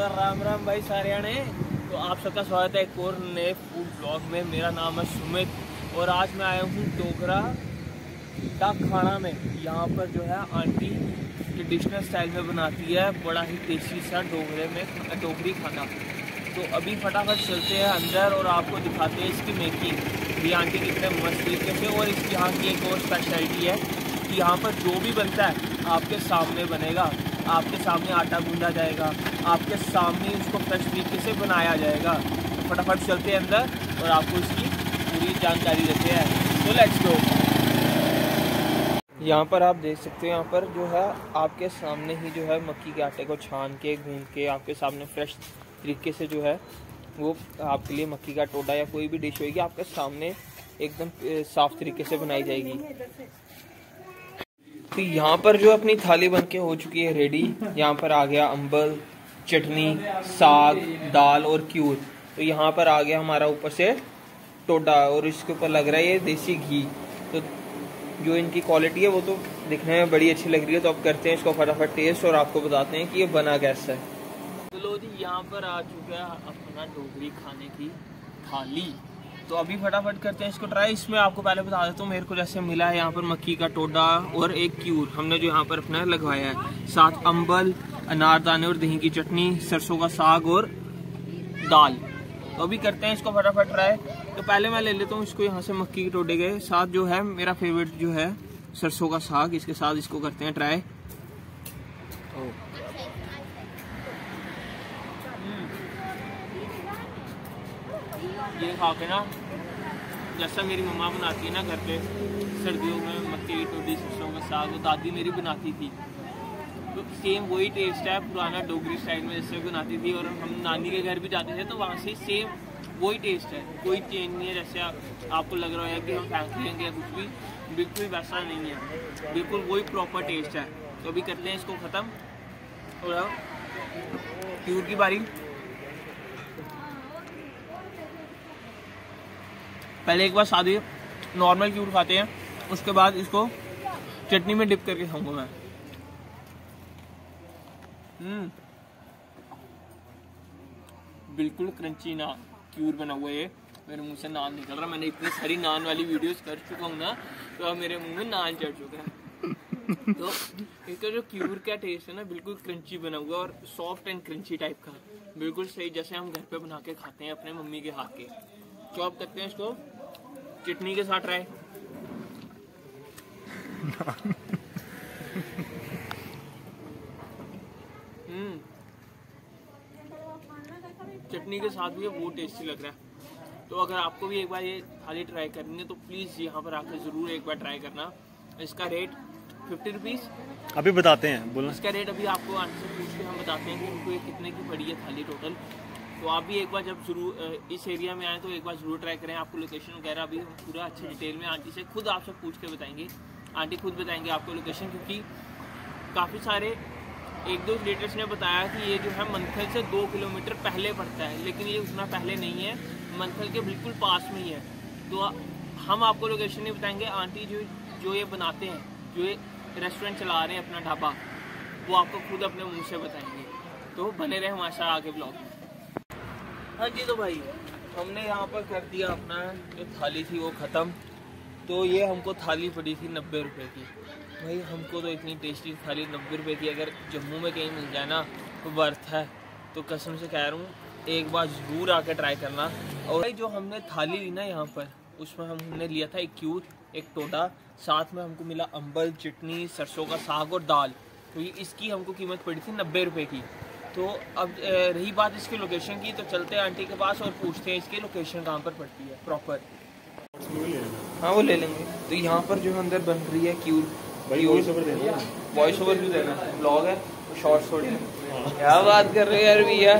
तो राम राम भाई सारे ने। तो आप सबका स्वागत है एक और नए फूड ब्लॉग में। मेरा नाम है सुमित और आज मैं आया हूँ डोगरा डाक खाना में। यहाँ पर जो है आंटी ट्रेडिशनल स्टाइल में बनाती है बड़ा ही टेस्टी सा डोगरे में डोगरी खाना। तो अभी फटाफट चलते हैं अंदर और आपको दिखाते हैं इसकी मेकिंग। ये आंटी कितने मस्त तरीके से, और इसकी यहाँ की एक और स्पेशलिटी है कि यहाँ पर जो भी बनता है आपके सामने बनेगा, आपके सामने आटा गूंदा जाएगा, आपके सामने उसको फ्रेश तरीके से बनाया जाएगा। तो फटाफट चलते हैं अंदर और आपको इसकी पूरी जानकारी देते हैं। तो लेट्स गो। यहाँ पर आप देख सकते हो, यहाँ पर जो है आपके सामने ही जो है मक्की के आटे को छान के गूंद के आपके सामने फ्रेश तरीके से जो है वो आपके लिए मक्की का टोडा या कोई भी डिश होगी आपके सामने एकदम साफ तरीके से बनाई जाएगी। तो यहाँ पर जो अपनी थाली बनके हो चुकी है रेडी। यहाँ पर आ गया अम्बल, चटनी, साग, दाल और क्यूर। तो यहाँ पर आ गया हमारा ऊपर से टोडा और इसके ऊपर लग रहा है ये देसी घी। तो जो इनकी क्वालिटी है वो तो दिखने में बड़ी अच्छी लग रही है। तो अब करते हैं इसको फटाफट टेस्ट और आपको बताते हैं कि ये बना कैसा है। तो लो जी, यहाँ पर आ चुका है अपना डोगरी खाने की थाली। तो अभी फटाफट करते हैं इसको ट्राई। इसमें आपको पहले बता देता हूँ मेरे को जैसे मिला है यहाँ पर मक्की का टोडा और एक क्यूर हमने जो यहाँ पर अपना लगवाया है, साथ अम्बल, अनारदाने और दही की चटनी, सरसों का साग और दाल। तो अभी करते हैं इसको फटाफट ट्राई। तो पहले मैं ले लेता हूँ इसको यहाँ से मक्की के टोडे के साथ जो है मेरा फेवरेट जो है सरसों का साग, इसके साथ इसको करते हैं ट्राई। ये खा के ना जैसा मेरी मम्मा बनाती है ना घर पे सर्दियों में मक्के की टोडी सरसों का साग, वो दादी मेरी बनाती थी। तो सेम वही टेस्ट है पुराना डोगरी स्टाइल में जैसे बनाती थी। और हम नानी के घर भी जाते थे तो वहाँ से सेम वही टेस्ट है, कोई चेंज नहीं है। जैसे आपको लग रहा है कि हम फेंक लेंगे या कुछ भी, बिल्कुल वैसा नहीं है, बिल्कुल वही प्रॉपर टेस्ट है। तो अभी करते हैं इसको ख़त्म और क्यूर की बारी। पहले एक बार सादे नॉर्मल क्यूर खाते हैं, उसके बाद इसको चटनी में डिप करके खाऊंगा मैं। बिल्कुल क्रंची ना क्यूर बना हुआ है। ये मेरे मुंह से नान निकल रहा। मैंने इतनी सारी नान वाली वीडियोस कर चुका हूँ ना, तो अब मेरे मुंह में नान चढ़ चुका है। तो इसका जो क्यूर का टेस्ट है ना, बिल्कुल क्रंची बना हुआ और सॉफ्ट एंड क्रंची टाइप का, बिल्कुल सही जैसे हम घर पे बना के खाते हैं अपने मम्मी के हाथ के। तो अब करते हैं इसको चटनी के साथ ट्राई। चटनी के साथ भी वो टेस्टी लग रहा है। तो अगर आपको भी एक बार ये थाली ट्राई करनी है तो प्लीज़ यहाँ पर आकर ज़रूर एक बार ट्राई करना। इसका रेट 50 रुपीज़ अभी बताते हैं, बोलो। इसका रेट अभी आपको आंटी से पूछ के हम बताते हैं कि उनको ये कितने की पड़ी है थाली टोटल। तो आप भी एक बार जब जरूर इस एरिया में आए तो एक बार ज़रूर ट्राई करें। आपको लोकेशन वगैरह अभी पूरा अच्छे डिटेल में आंटी से खुद आपसे पूछ के बताएंगे। आंटी खुद बताएंगे आपको लोकेशन, क्योंकि काफ़ी सारे एक दो रिलेटिव्स ने बताया कि ये जो है मंथल से 2 किलोमीटर पहले पड़ता है, लेकिन ये उतना पहले नहीं है, मंथल के बिल्कुल पास में ही है। तो हम आपको लोकेशन नहीं बताएंगे। आंटी जो ये बनाते हैं, जो ये रेस्टोरेंट चला रहे हैं अपना ढाबा, वो आपको खुद अपने मुँह से बताएंगे। तो बने रहे हमारे साथ आगे ब्लॉग में। हाँ जी, तो भाई हमने यहाँ पर कर दिया अपना जो थाली थी वो ख़त्म। तो ये हमको थाली पड़ी थी 90 रुपये की। भाई हमको तो इतनी टेस्टी थाली 90 रुपये की अगर जम्मू में कहीं मिल जाए ना तो वर्थ है। तो कसम से कह रहा हूँ एक बार ज़रूर आके ट्राई करना। और भाई जो हमने थाली ली ना यहाँ पर, उसमें हमने लिया था एक क्यूर, एक टोडा, साथ में हमको मिला अम्बल, चटनी, सरसों का साग और दाल। तो ये इसकी हमको कीमत पड़ी थी 90 रुपये की। तो अब रही बात इसकी लोकेशन की, तो चलते हैं आंटी के पास और पूछते हैं इसकी लोकेशन कहाँ पर पड़ती है प्रॉपर। हाँ वो ले लेंगे। तो यहाँ पर जो अंदर बन रही है क्यूर, वॉइस ओवर भी देना, ब्लॉग है शॉर्ट्स थोड़ी। क्या बात कर रहे हैं यार भैया।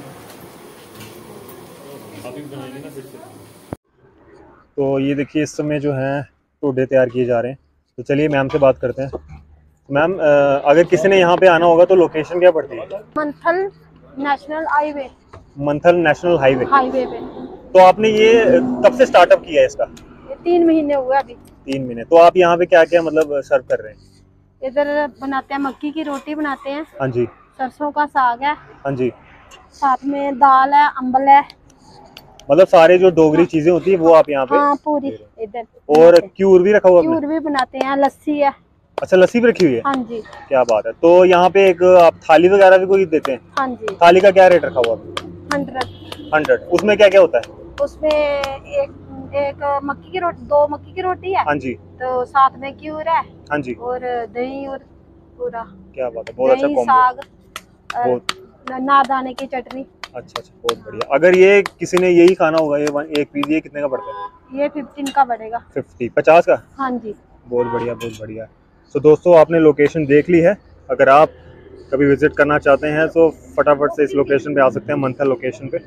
तो ये देखिए इस समय जो है टोडे तैयार किए जा रहे हैं। तो चलिए मैम से बात करते हैं। मैम अगर किसी ने यहाँ पे आना होगा तो लोकेशन क्या पड़ती है? Manthal national highway. Manthal national highway पे। तो आपने ये कब से स्टार्टअप किया है इसका? 3 महीने हुए अभी। 3 महीने। तो आप यहाँ पे क्या क्या मतलब सर्व कर रहे हैं? इधर बनाते हैं मक्की की रोटी बनाते हैं। हाँ जी। सरसों का साग है। हाँ जी। साथ में दाल है, अम्बल है। मतलब सारे जो डोगरी चीजें होती है वो आप यहाँ पे। हाँ पूरी इधर। और क्यूर भी रखा हुआ है क्यूर भी बनाते हैं, लस्सी है। अच्छा, लस्सी भी रखी हुई है। हाँ जी। क्या बात है। तो यहाँ पे एक आप थाली वगैरह भी कोई देते हैं? हाँ जी। थाली का क्या रेट रखा हुआ है? 100। उसमें क्या क्या होता है? उसमें एक मक्की की रोटी, 2 मक्की की रोटी है। हाँ जी। तो साथ में क्यूर है। हाँ जी। और दही और पूरा। क्या बात है, बहुत अच्छा दही, कॉम्बो। साग, बहुत नादाने की चटनी। अच्छा, बहुत बढ़िया। अगर ये किसी ने यही खाना होगा, ये एक पीस, ये कितने का पड़ता है? ये 15 का पड़ेगा। 50 का? हाँ जी। बहुत बढ़िया, बहुत बढ़िया। तो दोस्तों आपने लोकेशन देख ली है। अगर आप कभी विजिट करना चाहते हैं तो फटाफट से इस लोकेशन पे आ सकते हैं, मंथल लोकेशन पे।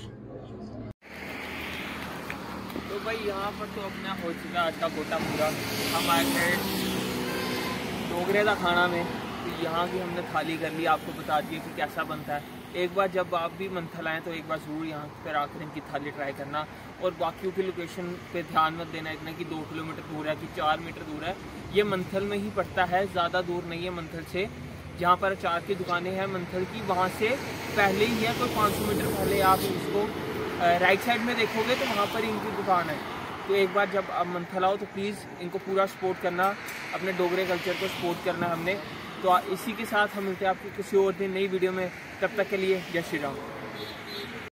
तो भाई यहाँ पर तो अपना हो चुका है आज का कोटा पूरा। हम आए थे डोगरे का खाना में, तो यहाँ की हमने थाली कर ली, आपको बता दिए कि कैसा बनता है। एक बार जब आप भी मंथल आएँ तो एक बार ज़रूर यहाँ पर आकर इनकी थाली ट्राई करना। और बाकियों की लोकेशन पे ध्यान मत देना इतना कि 2 किलोमीटर दूर है कि 4 मीटर दूर है। ये मंथल में ही पड़ता है, ज़्यादा दूर नहीं है मंथल से। जहाँ पर अचार की दुकानें हैं मंथल की, वहाँ से पहले ही है, कोई 500 मीटर पहले आप इसको राइट साइड में देखोगे तो वहाँ पर इनकी दुकान है। तो एक बार जब आप मंथल आओ तो प्लीज़ इनको पूरा सपोर्ट करना, अपने डोगरे कल्चर को सपोर्ट करना हमने। तो इसी के साथ हम मिलते हैं आपको किसी और दिन नई वीडियो में। तब तक के लिए जय श्री राम।